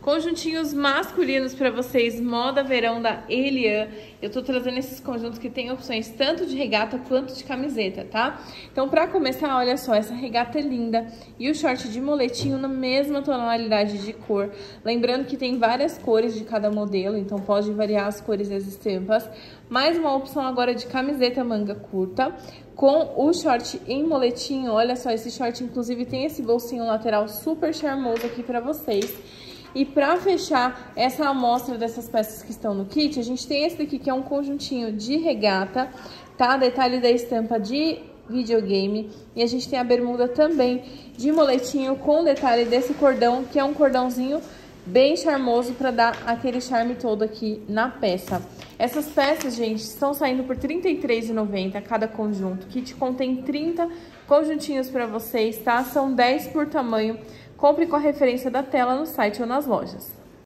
Conjuntinhos masculinos para vocês, moda verão da Elian. Eu tô trazendo esses conjuntos que tem opções tanto de regata quanto de camiseta, tá? Então, para começar, olha só, essa regata é linda e o short de moletinho na mesma tonalidade de cor. Lembrando que tem várias cores de cada modelo, então pode variar as cores e as estampas. Mais uma opção agora de camiseta manga curta com o short em moletinho. Olha só, esse short inclusive tem esse bolsinho lateral super charmoso aqui para vocês. E para fechar essa amostra dessas peças que estão no kit, a gente tem esse daqui que é um conjuntinho de regata, tá? Detalhe da estampa de videogame. E a gente tem a bermuda também de moletinho com detalhe desse cordão, que é um cordãozinho bem charmoso para dar aquele charme todo aqui na peça. Essas peças, gente, estão saindo por R$ 33,90 cada conjunto. O kit contém 30 conjuntinhos para vocês, tá? São 10 por tamanho. Compre com a referência da tela no site ou nas lojas.